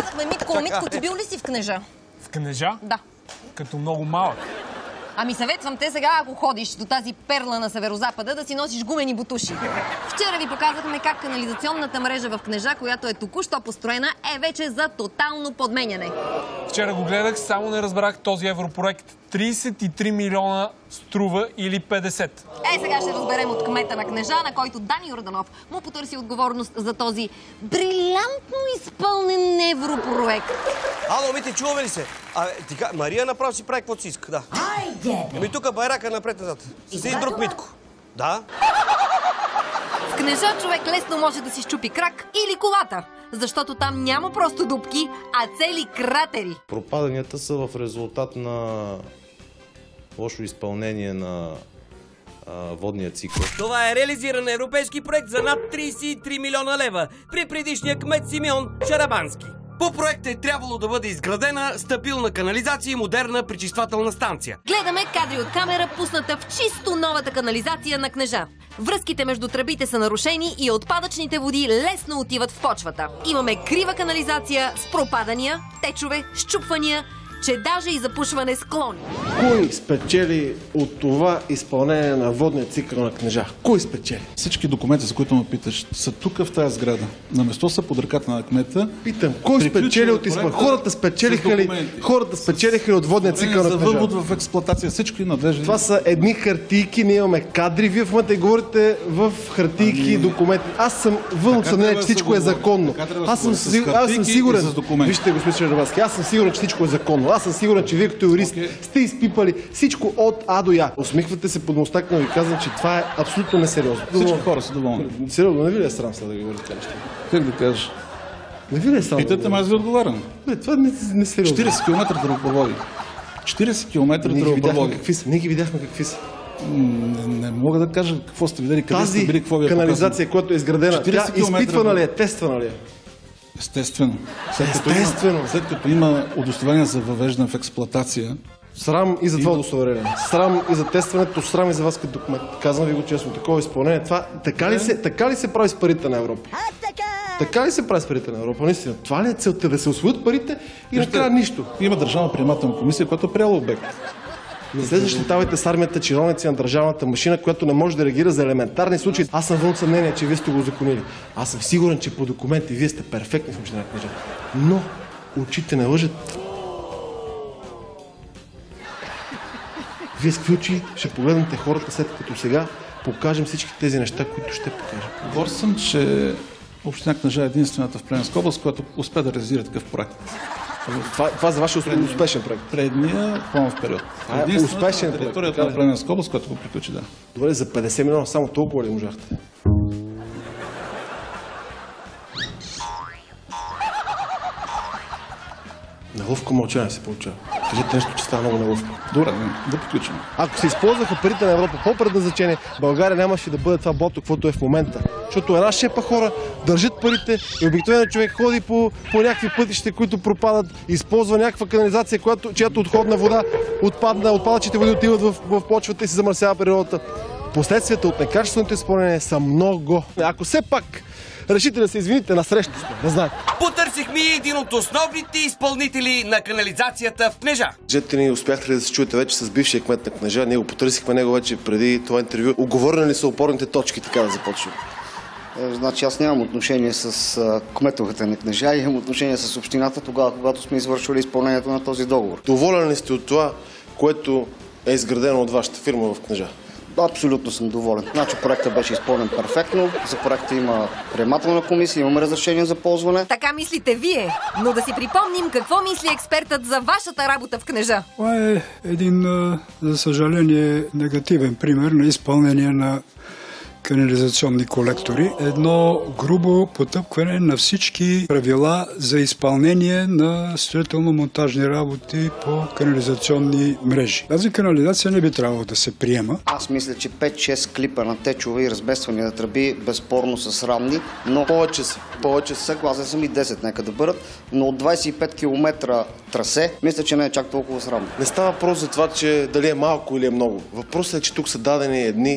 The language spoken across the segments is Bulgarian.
казахме, Митко, ти бил ли си в Кнежа? В Кнежа? Да. Като много малък. Ами съветвам те сега, ако ходиш до тази перла на северозапада, да си носиш гумени бутуши. Вчера ви показахме как канализационната мрежа в Кнежа, която е току-що построена, е вече за тотално подменяне. Вчера го гледах, само не разбрах този европроект. 33 милиона струва или 50? Сега ще разберем от кмета на Кнежа, на който Дани Йорданов му потърси отговорност за този брилянтно изпълнен европроект. Ало, Мите, чуваме ли се? Мария направо си прави каквото си иска, да. Хайде, бе! Ами тук байрака напред-назад. С един друг Митко. Да? В Кнежа човек лесно може да си щупи крак или колата, защото там няма просто дупки, а цели кратери. Пропаданията са в резултат на лошо изпълнение на водния цикъл. Това е реализиран европейски проект за над 33 милиона лева при предишния кмет Симеон Шарабански. По проекта е трябвало да бъде изградена стабилна канализация и модерна пречиствателна станция. Гледаме кадри от камера, пусната в чисто новата канализация на Кнежа. Връзките между тръбите са нарушени и отпадъчните води лесно отиват в почвата. Имаме крива канализация с пропадания, течове, счупвания, че даже и запушване склони. Кой спечели от това изпълнение на водния цикъл на Кнежа? Кой спечели? Всички документи, за които ме питаш, са тук в тази сграда. На место са под ръката на кмета. Питам, кой спечели от изпълнение? Хората спечелиха ли от водния цикъл на Кнежа? За въвод в експлоатация, всички надлежни. Това са едни хартийки, ние имаме кадри. Вие в момента говорите в хартийки и документи. Аз съм вън съмнение, че всичко е законно. Аз съм сигурен. Вижте, господин Шарабански, аз съм сигурен, че всичко е законно. Аз съм сигурен, че вие като юрист сте изпипали всичко от А до Я. Усмихвате се под мустак, но ви казвам, че това е абсолютно несериозно. Всички хора са доволни. Сериозно, не ви ли е срам сега да ги говорите тези неща? Как да кажеш? Не ви ли е срам? Питате, аз ви отговарям. Това не е сериозно. 40 км тръбопроводи. 40 км тръбопроводи. Ние ги видяхме какви са. Не мога да кажа какво сте видели, къде сте били, какво ви е показано. Тази канализация, която е изградена, тя изпитвана ли е, тествана ли е? Естествено. След като има удостоверение за въвеждане в експлоатация. Срам и за това удостоверение. Срам и за тестването, срам и за вас като документ. Казвам ви го честно, такова изпълнение. Това така ли се прави с парите на Европа? Така ли се прави с парите на Европа? Наистина, това ли е целта? Да се усвоят парите и накрая нищо? Има държавна приемателна комисия, която е приела обект. Не се защитавайте с армията чиновници на държавната машина, която не може да реагира за елементарни случаи. Аз съм вън съмнение, че вие сте го законили. Аз съм сигурен, че по документи вие сте перфектни в община Кнежа. Но очите не лъжат. Вие с какви очи ще погледнете хората, след като сега покажем всички тези неща, които ще покажем. Горд съм, че община Кнежа е единствената в Плевенска област, която успя да реализира такъв проект. Това за вашия успешен проект. Предния планов период. Успешен проект. Територията на Плевенска област, която го приключи, да. Добре, за 50 милиона само толкова ли можахте? Неловко мълчание се получава. Кажете нещо, че става много неловко. Добре, да приключим. Ако се използваха парите на Европа по предназначение, България нямаше да бъде това блато, каквото е в момента. Защото една шепа хора държат парите и обикновено човек ходи по някакви пътища, които пропадат, използва някаква канализация, чиято отходна вода отпадъчните води отиват в почвата и се замърсява природата. Последствията от некачественото изпълнение са много. Ако все пак решите да се извините, на среща сме, да знаете. Потърсихме един от основните изпълнители на канализацията в Кнежа. Кажете ни, успяхте ли да се чуете вече с бившия кмет на Кнежа? Ние го потърсихме него вече преди това интервю. Уговорени ли са опорните точки, така да започнем? Значи аз нямам отношение с кметовете на Кнежа, имам отношение с общината тогава, когато сме извършвали изпълнението на този договор. Доволен ли сте от това, което е изградено от вашата фирма в Кнежа? Абсолютно съм доволен. Значи проектът беше изпълнен перфектно, за проекта има приемателна комисия, имаме разрешение за ползване. Така мислите вие, но да си припомним какво мисли експертът за вашата работа в Кнежа. Това е един, за съжаление, негативен пример на изпълнение на канализационни колектори. Едно грубо потъпкване на всички правила за изпълнение на строително-монтажни работи по канализационни мрежи. Тази канализация не би трябвало да се приема. Аз мисля, че 5-6 клипа на течове и разбествани на тръби безспорно са срамни, но повече са. Съгласен съм и 10 нека да бъдат, но от 25 км трасе, мисля, че не е чак толкова срамно. Не става въпрос за това, че дали е малко или е много. Въпросът е, че тук са дадени едни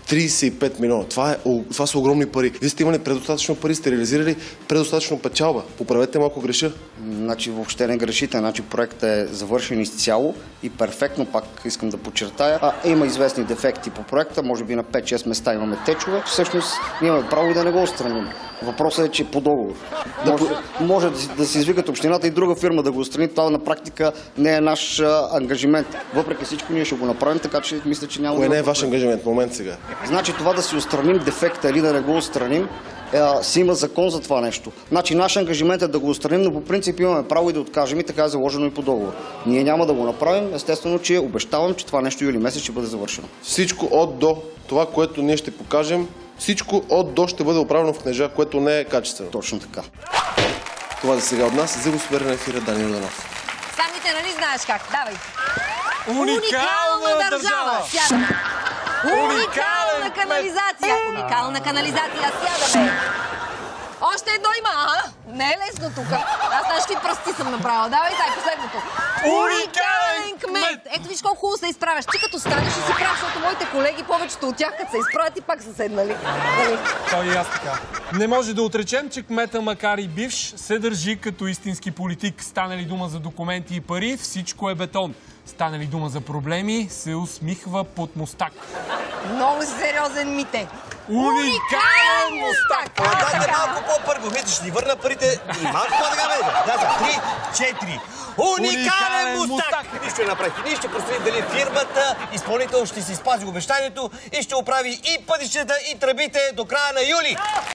35 милиона. Това са огромни пари. Вие сте имали предостатъчно пари, сте реализирали предостатъчно печалба. Поправете малко греша. Значи въобще не грешите. Значи проектът е завършен изцяло и перфектно, пак искам да подчертая. Има известни дефекти по проекта, може би на 5-6 места имаме течове. Всъщност ние имаме право и да не го отстраним. Въпросът е, че по договор. Може да се извикат общината и друга фирма да го отстрани. Това на практика не е наш ангажимент. Въпреки всичко ние ще го направим, така че мисля, че няма... Кое не е ваш ангажимент? Момент сега. Значи това да си отстраним дефекта или да не го отстраним, си има закон за това нещо. Значи наш ангажимент е да го отстраним, но по принцип имаме право и да откажем и така е заложено и по договор. Ние няма да го направим, естествено, че обещавам, че това нещо юли месец ще бъде завършено. Всичко от до това, което ние ще покажем, всичко от до ще бъде оправено в книжа, което не е качествено. Точно така. Това за сега от нас. За го супер на ефира Дани Йорданов. Самите, нали знаеш как? Давай. Уникална държава! Сядаме. Уникална канализация! Уникална канализация! Сядаме! Още едно има, Не е лесно тук. Аз знаеш какви пръсти съм направила. Давай сега последното. Уникален кмет! Ето виж колко хубаво се изправяш. Ти като станеш и си правиш, защото моите колеги, повечето от тях, като се изправят и пак са седнали. Той и аз така. Не може да отречем, че кмета, макар и бивш, се държи като истински политик. Стане ли дума за документи и пари, всичко е бетон. Стане ли дума за проблеми, се усмихва под мустак. Много сериозен Мите. Уникален мустак! Дайте малко по-първо. Мите ще ни върна парите и малко по-така бе. Да, за 3, 4. Уникален мустак! Нищо не направихте. Ние ще проследим дали фирмата, изпълнител ще си спази обещанието и ще оправи и пътищата, и тръбите до края на юли.